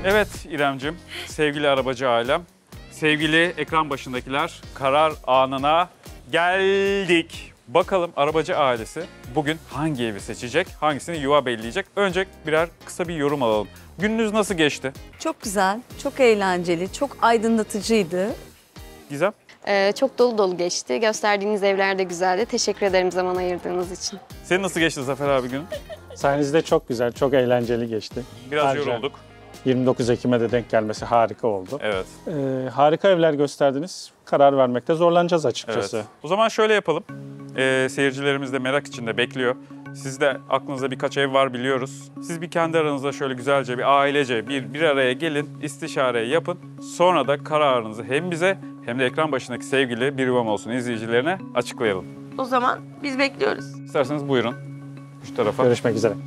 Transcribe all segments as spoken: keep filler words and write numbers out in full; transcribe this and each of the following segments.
Evet İremcim, sevgili arabacı ailem, sevgili ekran başındakiler, karar anına geldik. Bakalım arabacı ailesi bugün hangi evi seçecek, hangisini yuva belleyecek? Önce birer kısa bir yorum alalım. Gününüz nasıl geçti? Çok güzel, çok eğlenceli, çok aydınlatıcıydı. Gizem? Ee, çok dolu dolu geçti. Gösterdiğiniz evler de güzeldi. Teşekkür ederim zaman ayırdığınız için. Senin nasıl geçti Zafer abi günün? Sayenizde çok güzel, çok eğlenceli geçti. Biraz Ayrıca yorulduk. yirmi dokuz Ekim'e de denk gelmesi harika oldu. Evet. Ee, harika evler gösterdiniz. Karar vermekte zorlanacağız açıkçası. Evet. O zaman şöyle yapalım. Ee, seyircilerimiz de merak içinde bekliyor. Siz de aklınızda birkaç ev var biliyoruz. Siz bir kendi aranızda şöyle güzelce bir ailece bir, bir araya gelin, istişare yapın. Sonra da kararınızı hem bize hem de ekran başındaki sevgili Bir Yuvam Olsun izleyicilerine açıklayalım. O zaman biz bekliyoruz. İsterseniz buyurun şu tarafa. Görüşmek üzere.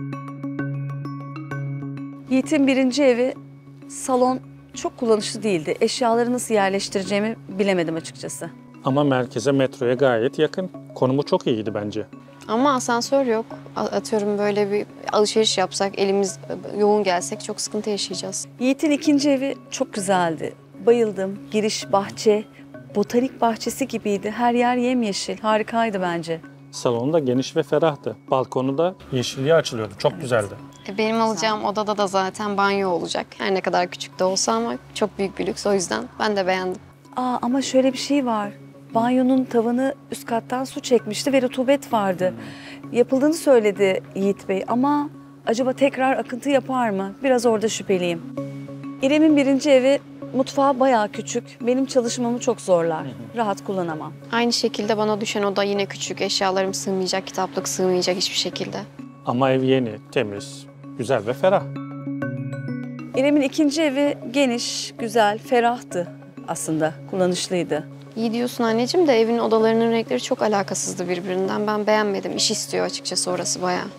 Yiğit'in birinci evi, salon çok kullanışlı değildi. Eşyaları nasıl yerleştireceğimi bilemedim açıkçası. Ama merkeze, metroya gayet yakın. Konumu çok iyiydi bence. Ama asansör yok. Atıyorum böyle bir alışveriş yapsak, elimiz yoğun gelsek çok sıkıntı yaşayacağız. Yiğit'in ikinci evi çok güzeldi. Bayıldım. Giriş, bahçe, botanik bahçesi gibiydi. Her yer yemyeşil. Harikaydı bence. Salonu da geniş ve ferahtı. Balkonu da yeşilliğe açılıyordu. Çok güzeldi. Benim alacağım odada da zaten banyo olacak. Her ne kadar küçük de olsa ama çok büyük bir lüks. O yüzden ben de beğendim. Aa, ama şöyle bir şey var. Banyonun tavanı üst kattan su çekmişti ve rutubet vardı. Yapıldığını söyledi Yiğit Bey ama acaba tekrar akıntı yapar mı? Biraz orada şüpheliyim. İrem'in birinci evi, mutfağı bayağı küçük. Benim çalışmamı çok zorlar. Rahat kullanamam. Aynı şekilde bana düşen oda yine küçük. Eşyalarım sığmayacak, kitaplık sığmayacak hiçbir şekilde. Ama ev yeni, temiz, güzel ve ferah. İrem'in ikinci evi geniş, güzel, ferahtı aslında. Kullanışlıydı. İyi diyorsun anneciğim de evin odalarının renkleri çok alakasızdı birbirinden. Ben beğenmedim. İş istiyor açıkçası orası bayağı.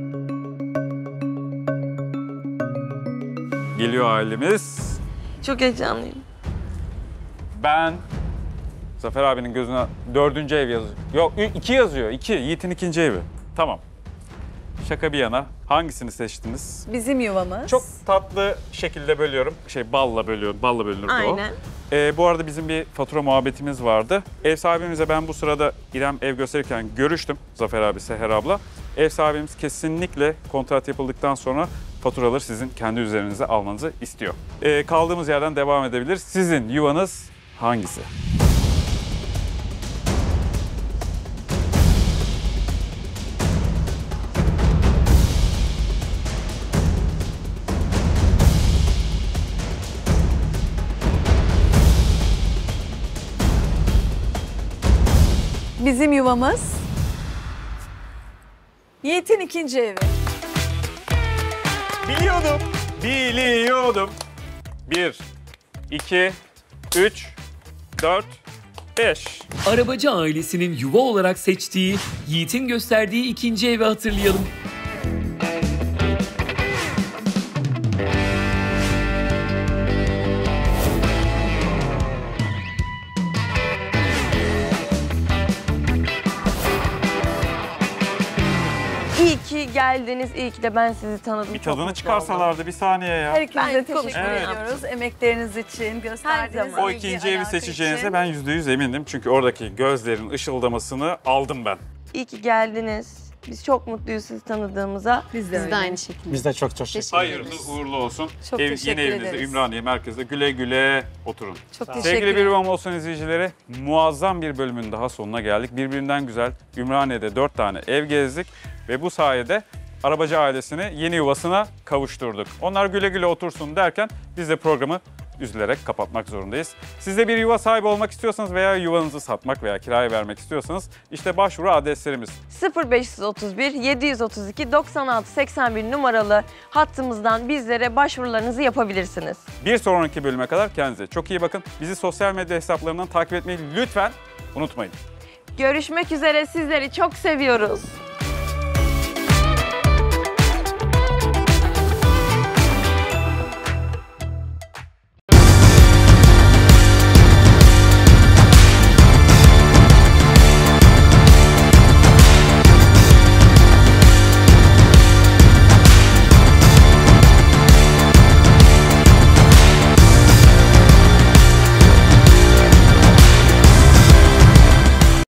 Geliyor ailemiz. Çok heyecanlıyım. Ben Zafer abinin gözüne dördüncü ev yazıyor. Yok iki yazıyor. İki. Yiğit'in ikinci evi. Tamam. Şaka bir yana hangisini seçtiniz? Bizim yuvamız. Çok tatlı şekilde bölüyorum. Şey balla bölüyorum. Balla bölünür o. Aynen. Ee, bu arada bizim bir fatura muhabbetimiz vardı. Ev sahibimize ben bu sırada İrem ev gösterirken görüştüm. Zafer abi, Seher abla. Ev sahibimiz kesinlikle kontrat yapıldıktan sonra faturaları sizin kendi üzerinize almanızı istiyor. Ee, kaldığımız yerden devam edebiliriz. Sizin yuvanız hangisi? Bizim yuvamız. Yiğit'in ikinci evi. Biliyordum. Biliyordum. Bir, iki, üç, dört, beş. Arabacı ailesinin yuva olarak seçtiği, Yiğit'in gösterdiği ikinci evi hatırlayalım. İyi ki geldiniz, iyi ki de ben sizi tanıdım. Bir Çok tadını mutlu çıkarsalardı bir saniye ya. Herkese Ben teşekkür konuşmayı ediyoruz. Emekleriniz için, gösterdiğiniz zaman. O ilgi, ikinci evi alaka seçeceğinize için. ben yüzde yüz emindim. Çünkü oradaki gözlerin ışıldamasını aldım ben. oldum. İyi ki geldiniz. Biz çok mutluyuz sizi tanıdığımıza. Biz de, Biz öyle. de aynı şekilde. Biz de çok teşekkür Teşekkür Hayırlı ederiz. uğurlu olsun. Çok Ev, teşekkür yeni evinizde ederiz. Ümraniye merkezde güle güle oturun. Çok teşekkür Sevgili Bir ederim. Yuvam Olsun izleyicileri, muazzam bir bölümün daha sonuna geldik. Birbirinden güzel Ümraniye'de dört tane ev gezdik ve bu sayede arabacı ailesini yeni yuvasına kavuşturduk. Onlar güle güle otursun derken biz de programı üzülerek kapatmak zorundayız. Siz de bir yuva sahibi olmak istiyorsanız veya yuvanızı satmak veya kiraya vermek istiyorsanız işte başvuru adreslerimiz. sıfır beş otuz bir yedi otuz iki doksan altı seksen bir numaralı hattımızdan bizlere başvurularınızı yapabilirsiniz. Bir sonraki bölüme kadar kendinize çok iyi bakın. Bizi sosyal medya hesaplarından takip etmeyi lütfen unutmayın. Görüşmek üzere, sizleri çok seviyoruz.